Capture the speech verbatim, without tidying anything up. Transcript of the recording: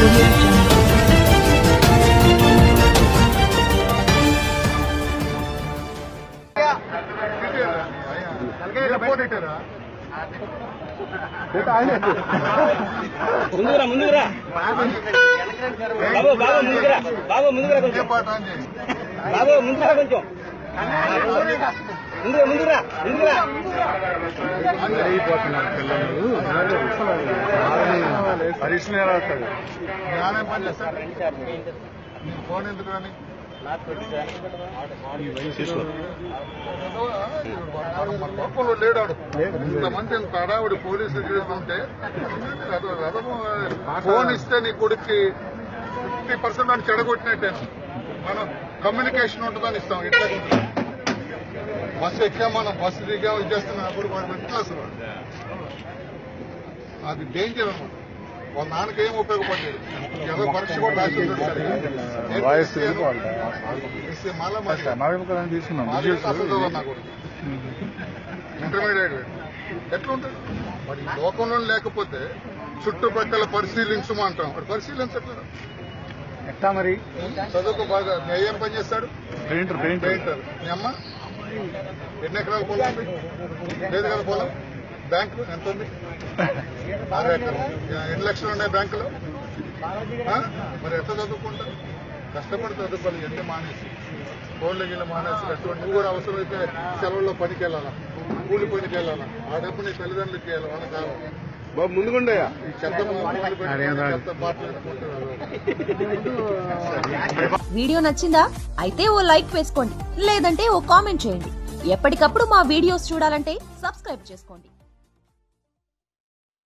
Audio Jungle. ముందురా ముందురా బాబు బాబు ముందురా బాబు ముందురా కొంచెం బాబు ముందురా కొంచెం ముందురా ముందురా ముందురా అయిపోతున్నారు పిల్లలు పరీక్షలు ఎలా వస్తాడు జ్ఞానం పని చేస్తాడు ఫోన్ ఎందుకు అని లోపల లేడాడు ఇంతమంది ఇంత అడావుడి పోలీసులు చేస్తుంటే ఫోన్ ఇస్తే నీ కొడుక్కి ఫిఫ్టీ పర్సెంట్ అని చెడగొట్టినట్టే మనం కమ్యూనికేషన్ ఉంటుందని ఇస్తాం ఇట్లా బస్సు ఎక్కా మనం బస్సు దిగా ఇచ్చేస్తున్నాం అప్పుడు వాడు ఎట్లా అసలు అది డేంజర్ అనమాట వాళ్ళ నాన్నకి ఏం ఉపయోగపడలేదు ఏదో పరీక్ష కూడా రాసి ఇంటర్మీడియట్ ఎట్లా ఉంటుంది మరి లోకంలో లేకపోతే చుట్టుపక్కల పరిశీలించమంటాం మరి పరిశీలించట్లేదు ఎట్లా మరి చదువుకు బాగా ఏం పని చేస్తాడు పెయింటర్ పెయింటర్ మీ అమ్మ ఎన్ని ఎకరాల పొలం ఉంది లేదు కదా పొలం బ్యాంకు ఎంత ఉంది ఆరు ఎకరం ఎన్ని లక్షలు ఉన్నాయి బ్యాంకులో మరి ఎట్లా చదువుకుంటారు కష్టపడి చదువుకోవాలి ఎన్ని మానేసి కోళ్ళ గిళ్ళ మానేసి అటువంటి కూడా అవసరమైతే సెలవుల్లో పనికి వెళ్ళాలా కూలి పనికి వెళ్ళాలా ఆ డబ్బు నీ తల్లిదండ్రులకి వెళ్ళాలి వాళ్ళకి కావాలి బాబు ముందుకుండయా ఈ చెత్త వీడియో నచ్చిందా అయితే ఓ లైక్ వేసుకోండి లేదంటే ఓ కామెంట్ చేయండి ఎప్పటికప్పుడు మా వీడియోస్ చూడాలంటే సబ్స్క్రైబ్ చేసుకోండి.